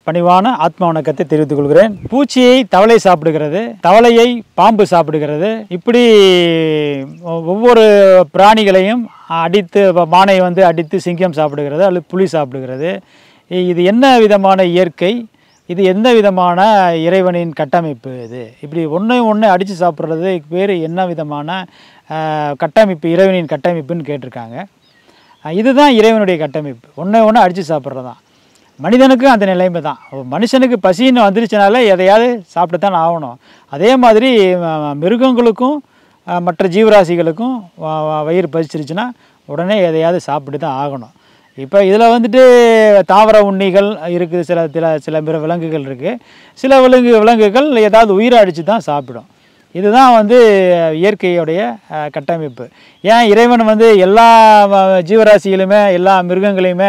பணிவான ஆத்ம வணக்கத்தை தெரிவித்துக் கொள்கிறேன். பூச்சியை தவளை சாப்பிடுகிறது, தவளையை பாம்பு சாப்பிடுகிறது. இப்படி ஒவ்வொரு பிராணிகளையும் அடித்து, மானை அடித்து சிங்கம் சாப்பிடுகிறது அல்லது புலி சாப்பிடுகிறது. இது என்ன விதமான இயற்கை? இது எந்த விதமான இறைவனின் கட்டமைப்பு? இது இப்படி ஒன்று அடித்து சாப்பிட்றது பேர் என்ன விதமான கட்டமைப்பு, இறைவனின் கட்டமைப்புன்னு கேட்டிருக்காங்க. இதுதான் இறைவனுடைய கட்டமைப்பு. ஒன்று அடித்து சாப்பிட்றது தான். மனிதனுக்கும் அந்த நிலைமை தான். மனுஷனுக்கு பசின்னு வந்துருச்சுனால எதையாவது சாப்பிட்டு தான் ஆகணும். அதே மாதிரி மிருகங்களுக்கும் மற்ற ஜீவராசிகளுக்கும் வயிறு பசிச்சிருச்சுன்னா உடனே எதையாவது சாப்பிட்டு தான் ஆகணும். இப்போ இதில் தாவர உண்ணிகள் இருக்குது, சில விலங்குகள் இருக்குது. சில விலங்குகள் ஏதாவது உயிரை அடித்து தான் சாப்பிடும். இதுதான் இயற்கையுடைய கட்டமைப்பு. ஏன் இறைவன் எல்லா ஜீவராசிகளுமே, எல்லா மிருகங்களையுமே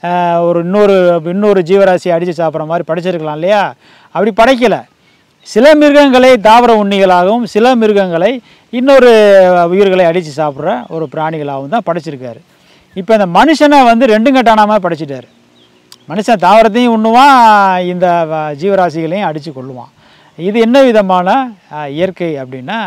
இன்னொரு ஜீவராசியை அடித்து சாப்பிட்ற மாதிரி படைச்சிருக்கலாம் இல்லையா? அப்படி படைக்கலை. சில மிருகங்களை தாவர உண்ணிகளாகவும், சில மிருகங்களை இன்னொரு உயிர்களை அடித்து சாப்பிட்ற ஒரு பிராணிகளாகவும் தான் படைச்சிருக்காரு. இப்போ இந்த மனுஷனை ரெண்டும் கட்டானாமல் படைச்சிட்டார். மனுஷன் தாவரத்தையும் உண்ணுவான், இந்த ஜீவராசிகளையும் அடித்து கொள்ளுவான். இது என்ன விதமான இயற்கை அப்படின்னா,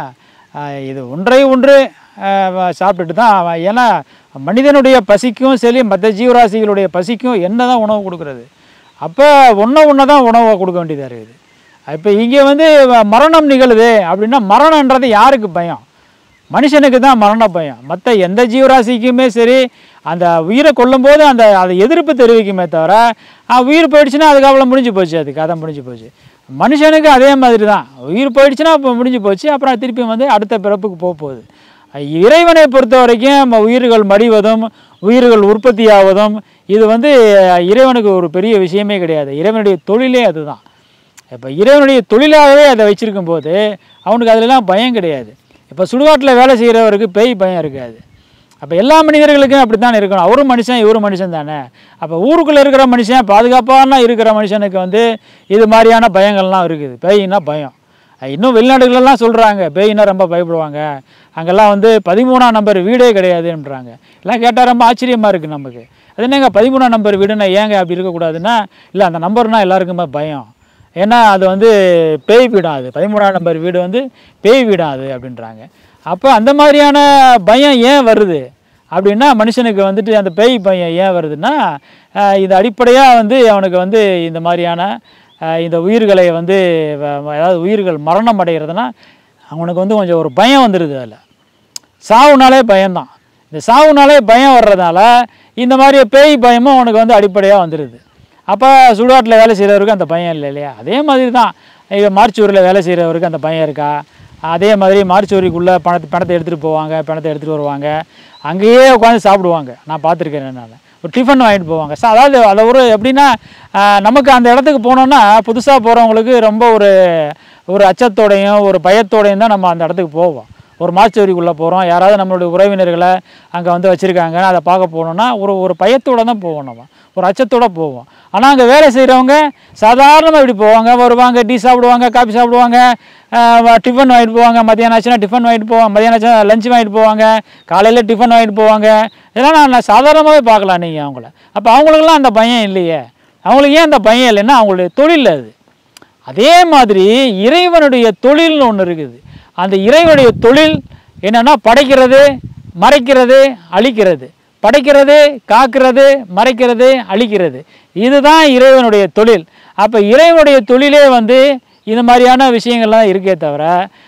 இது ஒன்று சாப்பிட்டுட்டு தான். ஏன்னா மனிதனுடைய பசிக்கும் சரி, மற்ற ஜீவராசிகளுடைய பசிக்கும் என்ன தான் உணவு கொடுக்குறது? அப்போ ஒன்று தான் உணவை கொடுக்க வேண்டியதாக இருக்குது. இப்போ இங்கே மரணம் நிகழுது அப்படின்னா, மரணன்றது யாருக்கு பயம்? மனுஷனுக்கு தான் மரண பயம். மற்ற எந்த ஜீவராசிக்குமே சரி, அந்த உயிரை கொல்லும்போது அதை எதிர்ப்பு தெரிவிக்குமே தவிர, உயிர் போயிடுச்சுன்னா அதுக்கப்புறம் முடிஞ்சு போச்சு, அது கதை முடிஞ்சு போச்சு. மனுஷனுக்கு அதே மாதிரி தான். உயிர் போயிடுச்சுன்னா இப்போ முடிஞ்சு போச்சு, அப்புறம் திருப்பி அடுத்த பிறப்புக்கு போகுது. இறைவனை பொறுத்த வரைக்கும் உயிர்கள் மடிவதும் உயிர்கள் உற்பத்தியாவதும் இது இறைவனுக்கு ஒரு பெரிய விஷயமே கிடையாது. இறைவனுடைய தொழிலே அதுதான். இப்போ இறைவனுடைய தொழிலாகவே அதை வச்சுருக்கும் போது அவனுக்கு அதிலெல்லாம் பயம் கிடையாது. இப்போ சுடுகாட்டில் வேலை செய்கிறவருக்கு பேய் பயம் இருக்காது. அப்போ எல்லா மனிதர்களுக்கும் அப்படி தான் இருக்கணும். அவரும் மனுஷன், இவரும் மனுஷன் தானே. அப்போ ஊருக்குள்ளே இருக்கிற மனுஷன், பாதுகாப்பான இருக்கிற மனுஷனுக்கு இது மாதிரியான பயங்கள்லாம் இருக்குது. பேயின்னா பயம். இன்னும் வெளிநாடுகளெல்லாம் சொல்கிறாங்க, பேயின்னா ரொம்ப பயப்படுவாங்க. அங்கெல்லாம் 13ஆம் நம்பர் வீடே கிடையாதுன்றாங்க. எல்லாம் கேட்டால் ரொம்ப ஆச்சரியமாக இருக்குது நமக்கு. அது என்னங்க 13ஆம் நம்பர் வீடுன்னா ஏங்க அப்படி இருக்கக்கூடாதுன்னா, இல்லை அந்த நம்பர்னால் எல்லாருக்குமே பயம். ஏன்னா அது பேய் வீடாக, அது 13ஆம் நம்பர் வீடு பேய் வீடாக அது அப்படின்றாங்க. அப்போ அந்த மாதிரியான பயம் ஏன் வருது அப்படின்னா, மனுஷனுக்கு அந்த பேய் பயம் ஏன் வருதுன்னா, இது அடிப்படையாக அவனுக்கு இந்த மாதிரியான இந்த உயிர்களை அதாவது உயிர்கள் மரணம் அடைகிறதுனா அவனுக்கு கொஞ்சம் ஒரு பயம் வந்துடுது. அதில் சாவுனாலே பயம்தான். இந்த சாவுனாலே பயம் வர்றதுனால இந்த மாதிரி பேய் பயமும் அவனுக்கு அடிப்படையாக வந்துடுது. அப்போ சுடுகாட்டில் வேலை செய்கிறவருக்கு அந்த பயம் இல்லை இல்லையா? அதே மாதிரி தான் இப்போ மார்ச்சூரில் வேலை செய்கிறவருக்கு அந்த பயம் இருக்கா? அதே மாதிரி மார்ச்சூரிக்குள்ளே பணத்தை எடுத்துகிட்டு போவாங்க, பணத்தை எடுத்துகிட்டு வருவாங்க, அங்கேயே உட்காந்து சாப்பிடுவாங்க. நான் பார்த்துருக்கேன். நான் ஒரு டிஃபன் வாங்கிட்டு போவாங்க. அதாவது அதை எப்படின்னா, நமக்கு அந்த இடத்துக்கு போனோன்னா புதுசாக போகிறவங்களுக்கு ரொம்ப ஒரு அச்சத்தோடையும் ஒரு பயத்தோடையும் தான் நம்ம அந்த இடத்துக்கு போவோம். ஒரு மார்ச்சூரிக்குள்ளே போகிறோம், யாராவது நம்மளுடைய உறவினர்களை அங்கே வச்சுருக்காங்க, அதை பார்க்க போனோன்னா ஒரு பயத்தோடு தான் போவோம், நம்ம ஒரு அச்சத்தோடு போவோம். ஆனால் அங்கே வேலை செய்கிறவங்க சாதாரணமாக இப்படி போவாங்க, வருவாங்க, டீ சாப்பிடுவாங்க, காஃபி சாப்பிடுவாங்க, டிஃபன் வாங்கிட்டு போவாங்க, மத்தியானம் ஆச்சுன்னா டிஃபன் வாங்கிட்டு போவாங்க, மத்தியானம் ஆச்சுன்னா லஞ்ச் வாங்கிட்டு போவாங்க, காலையில் டிஃபன் வாங்கிட்டு போவாங்க. இதெல்லாம் நான் சாதாரணமாகவே பார்க்கலாம் நீங்கள் அவங்கள. அப்போ அவங்களுக்கெல்லாம் அந்த பயம் இல்லையே. அவங்களுக்கு ஏன் அந்த பயம் இல்லைன்னா அவங்களுடைய தொழில் அது. அதே மாதிரி இறைவனுடைய தொழில்னு ஒன்று இருக்குது. அந்த இறைவனுடைய தொழில் என்னென்னா, படைக்கிறது, மறைக்கிறது, அழிக்கிறது. படைக்கிறது, காக்கிறது, மறைக்கிறது, அழிக்கிறது. இதுதான் இறைவனுடைய தொழில். அப்போ இறைவனுடைய தொழிலே இந்த மாதிரியான விஷயங்கள்லாம் இருக்கே தவிர,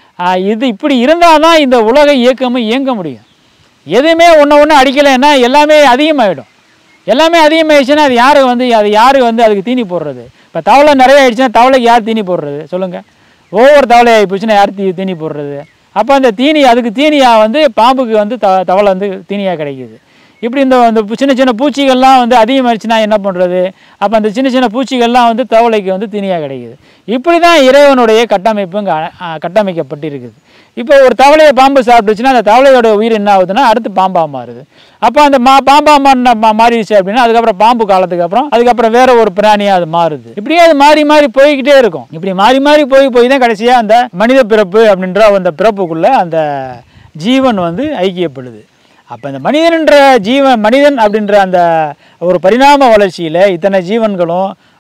இது இப்படி இருந்தால் தான் இந்த உலக இயக்கமும் இயங்க முடியும். எதுவுமே ஒன்று அடிக்கலைன்னா எல்லாமே அதிகமாகிடும். எல்லாமே அதிகமாகிடுச்சுன்னா அது யார் அதுக்கு தீனி போடுறது? இப்போ தவளை நிறைய ஆகிடுச்சுன்னா தவளைக்கு யார் தீனி போடுறது சொல்லுங்கள்? ஒவ்வொரு தவளை ஆகி போச்சுன்னா யார் தீனி போடுறது? அப்போ அந்த தீனி, அதுக்கு தீனியாக பாம்புக்கு தவளை தீனியாக கிடைக்கிது. இப்படி இந்த சின்ன சின்ன பூச்சிகள்லாம் அதிகமாகிடுச்சுன்னா என்ன பண்ணுறது? அப்போ அந்த சின்ன சின்ன பூச்சிகள்லாம் தவளைக்கு தீனியாக கிடைக்குது. இப்படி தான் இறைவனுடைய கட்டமைப்பு இங்கே கட்டமைக்கப்பட்டிருக்குது. இப்போ ஒரு தவளையை பாம்பு சாப்பிட்டுச்சுன்னா அந்த தவளையோட உயிர் என்ன ஆகுதுன்னா அடுத்து பாம்பாக மாறுது. அப்போ அந்த பாம்பாக மாறிடுச்சு அப்படின்னா அதுக்கப்புறம் பாம்பு காலத்துக்கு அதுக்கப்புறம் வேற ஒரு பிராணியாக அது மாறுது. இப்படியே அது மாறி போய்கிட்டே இருக்கும். இப்படி மாறி போய் தான் கடைசியாக அந்த மனித பிறப்பு அப்படின்ற அந்த பிறப்புக்குள்ளே அந்த ஜீவன் ஐக்கியப்படுது. அப்போ இந்த மனிதன் அப்படின்ற அந்த ஒரு பரிணாம வளர்ச்சியில் இத்தனை ஜீவன்களும்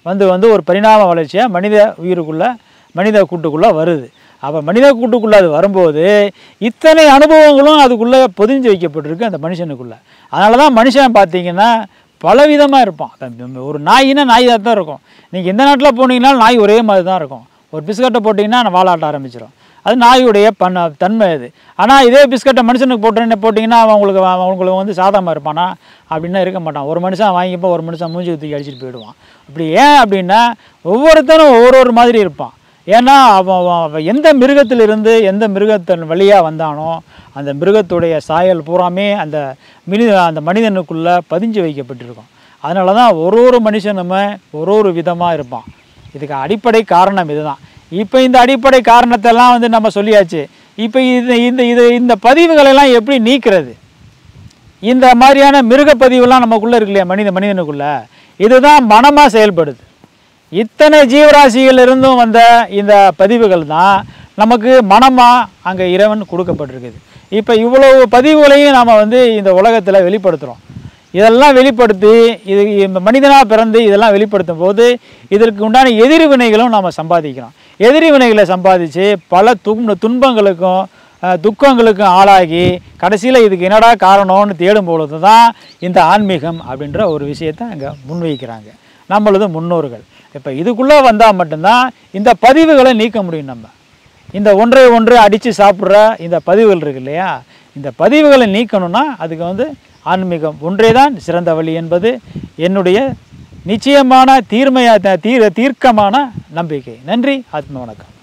வந்து ஒரு பரிணாம வளர்ச்சியாக மனித கூட்டுக்குள்ளே வருது. அப்போ மனித கூட்டுக்குள்ளே அது வரும்போது இத்தனை அனுபவங்களும் அதுக்குள்ளே பொதிஞ்சு வைக்கப்பட்டிருக்கு அந்த மனுஷனுக்குள்ளே. அதனால தான் மனுஷன் பார்த்திங்கன்னா பலவிதமாக இருப்பான். ஒரு நாயினா நாய் தான் இருக்கும். நீங்கள் எந்த நாட்டில் போனீங்கன்னாலும் நாய் ஒரே மாதிரி தான் இருக்கும். ஒரு பிஸ்கட்டை போட்டிங்கன்னா வாலாட்ட ஆரம்பிச்சிடும். அது நாயுடைய தன்மை அது. ஆனால் இதே பிஸ்கட்டை மனுஷனுக்கு போட்டிங்கன்னா அவங்களுக்கு வந்து சாதாரணமாக இருப்பானா அப்படின்னா இருக்க மாட்டான். ஒரு மனுஷன் வாங்கிப்போ ஒரு மனுஷன் மூஞ்சி ஊற்றி அடிச்சுட்டு போயிடுவான். அப்படி ஏன் அப்படின்னா ஒவ்வொருத்தரும் ஒவ்வொரு மாதிரி இருப்பான். ஏன்னா அவன் எந்த மிருகத்திலிருந்து எந்த மிருகத்தின் வழியாக வந்தானோ அந்த மிருகத்துடைய சாயல் பூராமே அந்த மனிதனுக்குள்ளே பதிஞ்சு வைக்கப்பட்டிருக்கும். அதனால தான் ஒரு மனுஷனுமே ஒரு விதமாக இருப்பான். இதுக்கு அடிப்படை காரணம் இதுதான். இப்போ இந்த அடிப்படை காரணத்தெல்லாம் வந்து நம்ம சொல்லியாச்சு. இப்போ இந்த பதிவுகளெல்லாம் எப்படி நீக்கிறது? இந்த மாதிரியான மிருகப்பதிவுலாம் நமக்குள்ளே இருக்கு இல்லையா, மனிதனுக்குள்ளே, இதுதான் மனமாக செயல்படுது. இத்தனை ஜீவராசிகளிலிருந்தும் வந்த இந்த பதிவுகள் தான் நமக்கு மனமாக அங்கே இறைவன் கொடுக்கப்பட்டிருக்குது. இப்போ இவ்வளவு பதிவுகளையும் நாம் வந்து இந்த உலகத்தில் வெளிப்படுத்துகிறோம். இதெல்லாம் வெளிப்படுத்தி இந்த மனிதனாக பிறந்து இதெல்லாம் வெளிப்படுத்தும் போது இதற்கு உண்டான எதிர்வினைகளும் நாம் சம்பாதிக்கிறோம். எதிர்வினைகளை சம்பாதிச்சு பல துன்பங்களுக்கும் துக்கங்களுக்கும் ஆளாகி கடைசியில் இதுக்கு என்னடா காரணம்னு தேடும் பொழுது தான் இந்த ஆன்மீகம் அப்படின்ற ஒரு விஷயத்தை அங்கே முன்வைக்கிறாங்க நம்மளது முன்னோர்கள். இப்போ இதுக்குள்ளே வந்தால் மட்டும்தான் இந்த பதிவுகளை நீக்க முடியும். நம்ம இந்த ஒன்றை அடித்து சாப்பிட்ற இந்த பதிவுகள் இருக்கு இல்லையா, இந்த பதிவுகளை நீக்கணும்னா அதுக்கு வந்து ஆன்மீகம் ஒன்றே தான் சிறந்த வழி என்பது என்னுடைய நிச்சயமான தீர்க்கமான நம்பிக்கை. நன்றி. ஆத்ம வணக்கம்.